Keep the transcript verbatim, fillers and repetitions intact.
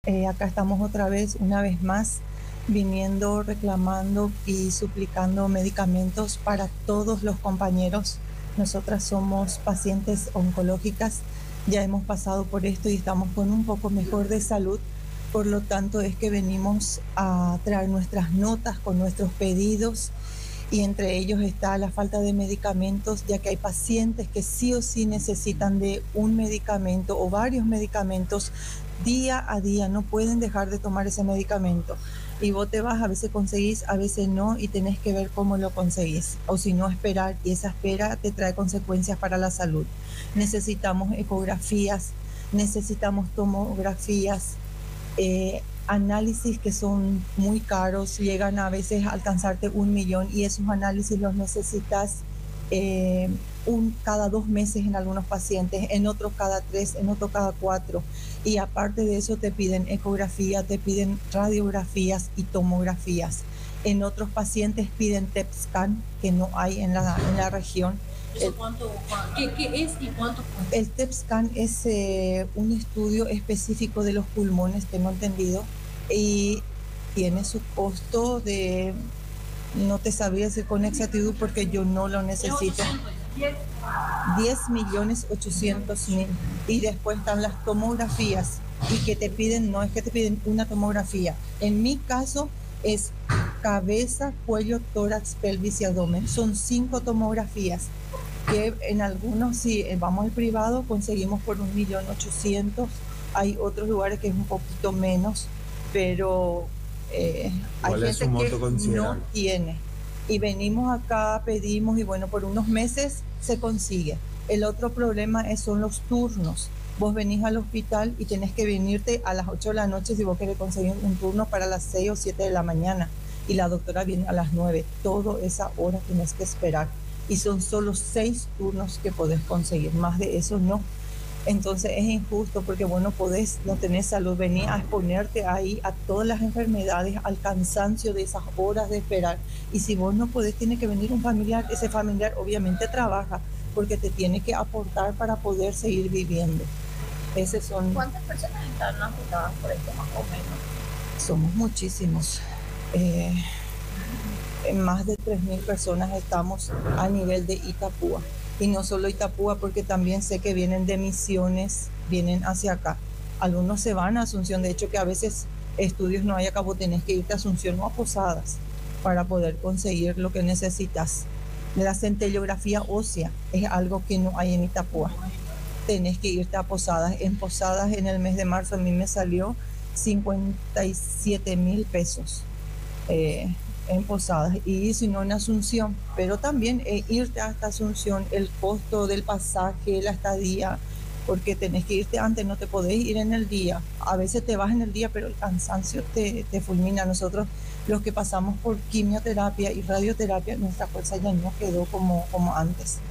Eh, acá estamos otra vez, una vez más, viniendo, reclamando y suplicando medicamentos para todos los compañeros. Nosotras somos pacientes oncológicas, ya hemos pasado por esto y estamos con un poco mejor de salud. Por lo tanto, es que venimos a traer nuestras notas con nuestros pedidos y entre ellos está la falta de medicamentos, ya que hay pacientes que sí o sí necesitan de un medicamento o varios medicamentos día a día, no pueden dejar de tomar ese medicamento. Y vos te vas, a veces conseguís, a veces no, y tenés que ver cómo lo conseguís. O si no, esperar, y esa espera te trae consecuencias para la salud. Necesitamos ecografías, necesitamos tomografías, eh, análisis que son muy caros, llegan a veces a alcanzarte un millón y esos análisis los necesitas eh, un, cada dos meses en algunos pacientes, en otros cada tres, en otros cada cuatro. Y aparte de eso te piden ecografía, te piden radiografías y tomografías. En otros pacientes piden T E P scan, que no hay en la, en la región. ¿Eso cuánto, qué, qué es y cuánto cuesta? El T E P scan es eh, un estudio específico de los pulmones, tengo entendido, y tiene su costo de, no te sabría decir con exactitud porque yo no lo necesito, diez millones ochocientos mil. Y después están las tomografías, y que te piden, no es que te piden una tomografía. En mi caso es cabeza, cuello, tórax, pelvis y abdomen. Son cinco tomografías que en algunos, si vamos al privado, conseguimos por un millón ochocientos. Hay otros lugares que es un poquito menos, pero eh, hay gente que no tiene. Y venimos acá, pedimos y bueno, por unos meses se consigue. El otro problema es, son los turnos. Vos venís al hospital y tenés que venirte a las ocho de la noche si vos querés conseguir un turno para las seis o siete de la mañana. Y la doctora viene a las nueve. Toda esa hora tenés que esperar. Y son solo seis turnos que podés conseguir, más de eso no. Entonces es injusto porque vos no podés, no tenés salud, venís a exponerte ahí a todas las enfermedades, al cansancio de esas horas de esperar. Y si vos no podés, tiene que venir un familiar. Ese familiar obviamente trabaja porque te tiene que aportar para poder seguir viviendo. Esos son... ¿Cuántas personas están afectadas por esto más o menos? Somos muchísimos. Eh, más de tres mil personas estamos a nivel de Itapúa. Y no solo Itapúa, porque también sé que vienen de Misiones, vienen hacia acá. Algunos se van a Asunción, de hecho que a veces estudios no hay acá, vos tenés que irte a Asunción o a Posadas para poder conseguir lo que necesitas. La centellografía ósea es algo que no hay en Itapúa. Tenés que irte a Posadas. En Posadas en el mes de marzo a mí me salió cincuenta y siete mil pesos. Eh, en Posadas, y si no en Asunción, pero también eh, irte hasta Asunción, el costo del pasaje, la estadía, porque tenés que irte antes, no te podés ir en el día. A veces te vas en el día, pero el cansancio te, te fulmina. Nosotros, los que pasamos por quimioterapia y radioterapia, nuestra fuerza ya no quedó como, como antes.